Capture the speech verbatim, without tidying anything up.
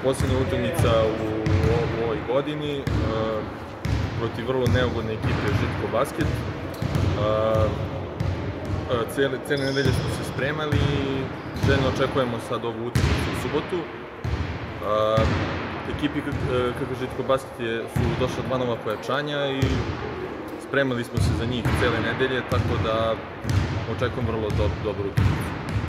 posljednja utakmica u ovoj godini protiv vrlo neugodne ekipe Žitko Basket. Cijele nedelje smo se spremali i željno očekujemo sad ovu utakmicu u subotu. Ekipi kako Žitko Basket su došla dva nova pojačanja i spremali smo se za njih cijele nedelje, tako da očekujem vrlo dobru utakmicu.